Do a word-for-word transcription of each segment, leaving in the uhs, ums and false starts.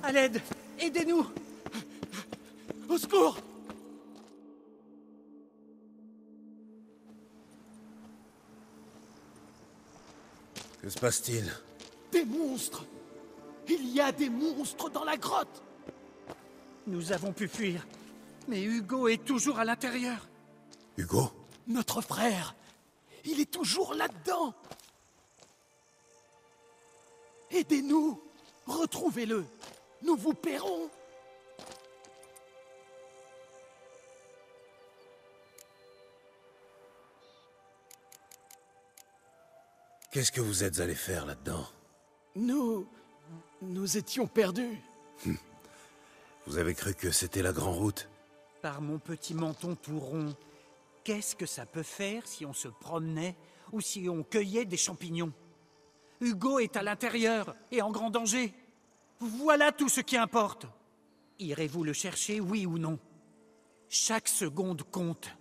À l'aide! Aidez-nous! Au secours! Que se passe-t-il? Des monstres! Il y a des monstres dans la grotte! Nous avons pu fuir, mais Hugo est toujours à l'intérieur. Hugo? Notre frère! Il est toujours là-dedans! Aidez-nous! Retrouvez-le! Nous vous paierons! Qu'est-ce que vous êtes allé faire là-dedans? Nous... nous étions perdus. Vous avez cru que c'était la grande route? Par mon petit menton tout rond, qu'est-ce que ça peut faire si on se promenait ou si on cueillait des champignons? Hugo est à l'intérieur et en grand danger. Voilà tout ce qui importe. Irez-vous le chercher, oui ou non? Chaque seconde compte.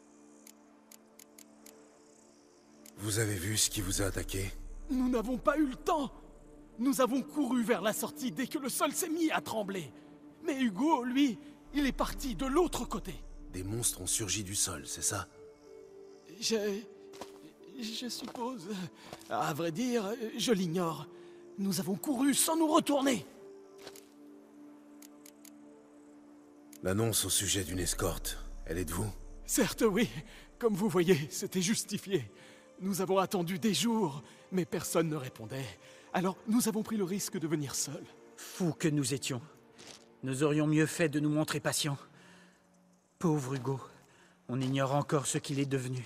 Vous avez vu ce qui vous a attaqué? Nous n'avons pas eu le temps. Nous avons couru vers la sortie dès que le sol s'est mis à trembler. Mais Hugo, lui, il est parti de l'autre côté. Des monstres ont surgi du sol, c'est ça? Je... je suppose... À vrai dire, je l'ignore. Nous avons couru sans nous retourner. L'annonce au sujet d'une escorte, elle est de vous? Certes, oui. Comme vous voyez, c'était justifié. Nous avons attendu des jours, mais personne ne répondait. Alors, nous avons pris le risque de venir seuls. Fous que nous étions. Nous aurions mieux fait de nous montrer patients. Pauvre Hugo, on ignore encore ce qu'il est devenu.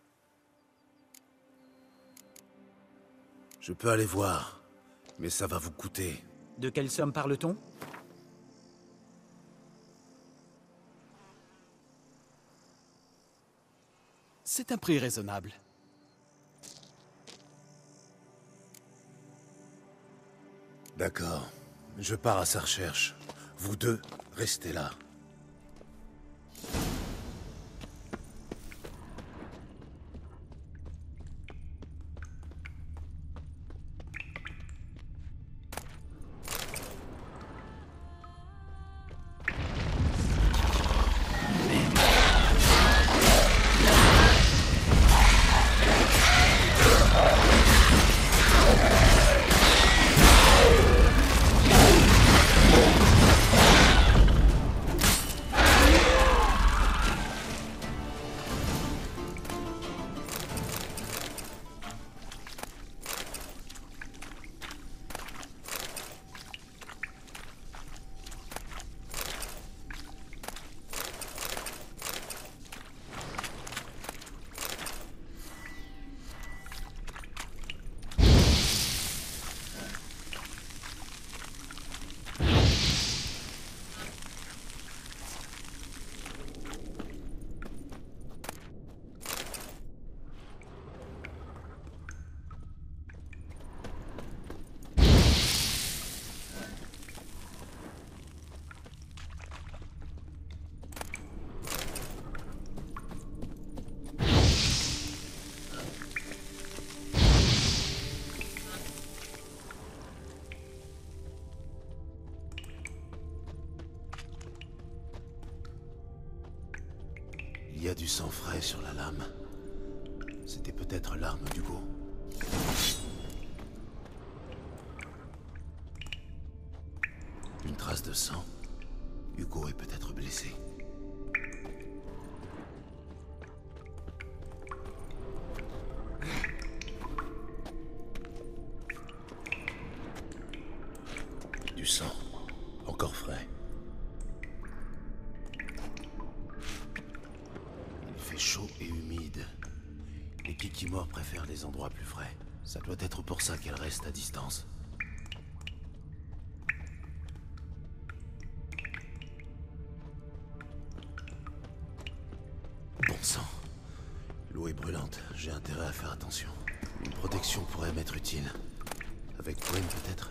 Je peux aller voir, mais ça va vous coûter. De quelle somme parle-t-on? C'est un prix raisonnable. D'accord. Je pars à sa recherche. Vous deux, restez là. Il y a du sang frais sur la lame. C'était peut-être l'arme d'Hugo. Une trace de sang. Hugo est peut-être blessé. Du sang. Encore frais. Chaud et humide. Les Kikimores préfèrent les endroits plus frais. Ça doit être pour ça qu'elle reste à distance. Bon sang. L'eau est brûlante. J'ai intérêt à faire attention. Une protection pourrait m'être utile. Avec Gwen peut-être?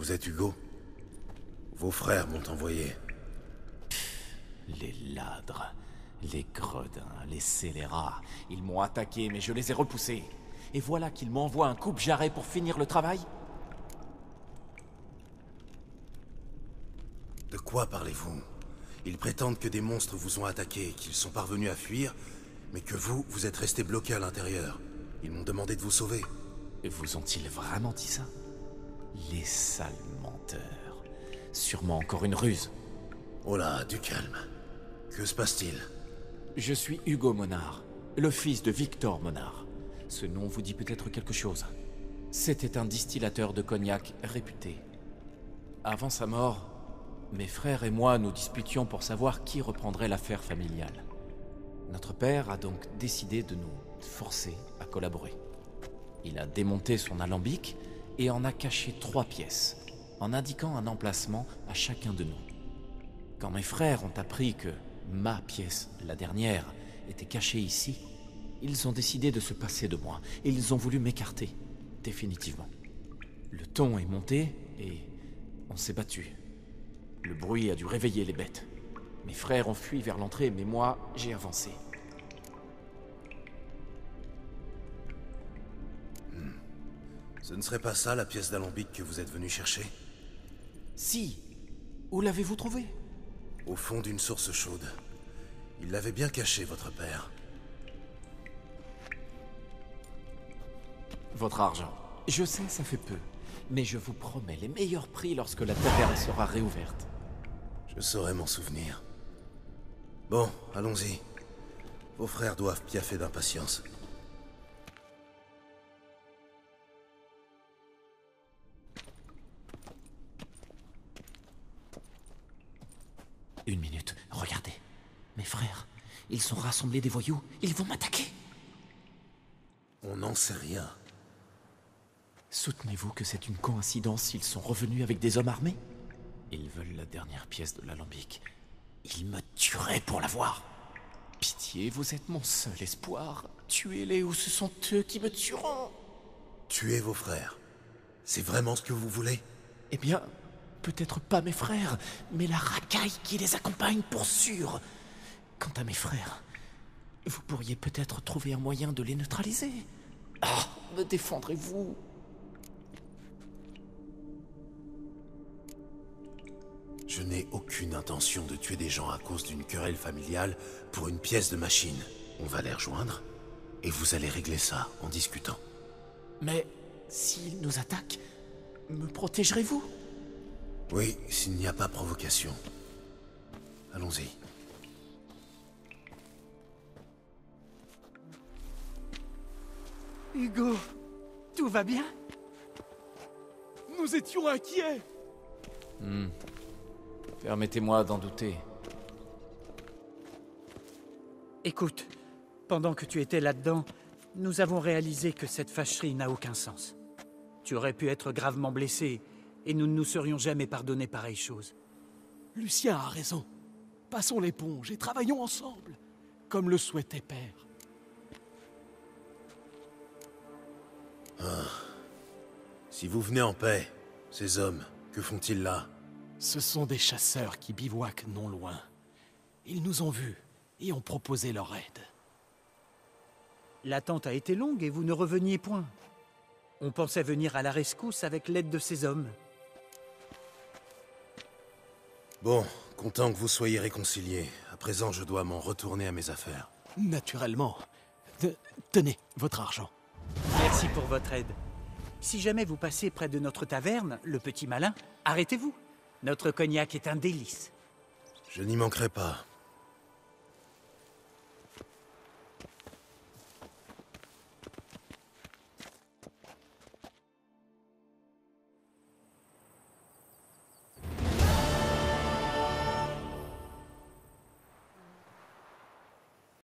Vous êtes Hugo? Vos frères m'ont envoyé. Les ladres, les gredins, les scélérats, ils m'ont attaqué mais je les ai repoussés. Et voilà qu'ils m'envoient un coupe-jarret pour finir le travail? De quoi parlez-vous? Ils prétendent que des monstres vous ont attaqué, qu'ils sont parvenus à fuir, mais que vous, vous êtes resté bloqué à l'intérieur. Ils m'ont demandé de vous sauver. Et vous ont-ils vraiment dit ça? Les sales menteurs. Sûrement encore une ruse. Oh là, du calme. Que se passe-t-il? Je suis Hugo Monard, le fils de Victor Monard. Ce nom vous dit peut-être quelque chose. C'était un distillateur de cognac réputé. Avant sa mort, mes frères et moi nous disputions pour savoir qui reprendrait l'affaire familiale. Notre père a donc décidé de nous forcer à collaborer. Il a démonté son alambic et en a caché trois pièces, en indiquant un emplacement à chacun de nous. Quand mes frères ont appris que ma pièce, la dernière, était cachée ici, ils ont décidé de se passer de moi et ils ont voulu m'écarter, définitivement. Le ton est monté et on s'est battu. Le bruit a dû réveiller les bêtes. Mes frères ont fui vers l'entrée, mais moi, j'ai avancé. Hmm. Ce ne serait pas ça la pièce d'alambic que vous êtes venu chercher? Si. Où l'avez-vous trouvée? Au fond d'une source chaude. Il l'avait bien caché, votre père. Votre argent. Je sais, ça fait peu. Mais je vous promets les meilleurs prix lorsque la taverne sera réouverte. Je saurai m'en souvenir. Bon, allons-y. Vos frères doivent piaffer d'impatience. Une minute, regardez. Mes frères, ils ont rassemblé des voyous. Ils vont m'attaquer. On n'en sait rien. Soutenez-vous que c'est une coïncidence s'ils sont revenus avec des hommes armés? Ils veulent la dernière pièce de l'alambic. Ils me tueraient pour l'avoir. Pitié, vous êtes mon seul espoir. Tuez-les ou ce sont eux qui me tueront. Tuez vos frères. C'est vraiment ce que vous voulez? Eh bien, peut-être pas mes frères, mais la racaille qui les accompagne pour sûr. Quant à mes frères, vous pourriez peut-être trouver un moyen de les neutraliser. Ah, me défendrez-vous? Je n'ai aucune intention de tuer des gens à cause d'une querelle familiale pour une pièce de machine. On va les rejoindre, et vous allez régler ça en discutant. Mais s'ils nous attaquent, me protégerez-vous? Oui, s'il n'y a pas provocation. Allons-y. Hugo, tout va bien? Nous étions inquiets. Hmm. Permettez-moi d'en douter. Écoute, pendant que tu étais là-dedans, nous avons réalisé que cette fâcherie n'a aucun sens. Tu aurais pu être gravement blessé, et nous ne nous serions jamais pardonné pareille chose. Lucien a raison. Passons l'éponge et travaillons ensemble, comme le souhaitait Père. Ah. Si vous venez en paix, ces hommes, que font-ils là? Ce sont des chasseurs qui bivouaquent non loin. Ils nous ont vus et ont proposé leur aide. L'attente a été longue et vous ne reveniez point. On pensait venir à la rescousse avec l'aide de ces hommes. Bon, content que vous soyez réconciliés. À présent, je dois m'en retourner à mes affaires. Naturellement. Te- Tenez, votre argent. Merci pour votre aide. Si jamais vous passez près de notre taverne, le Petit Malin, arrêtez-vous. Notre cognac est un délice. Je n'y manquerai pas.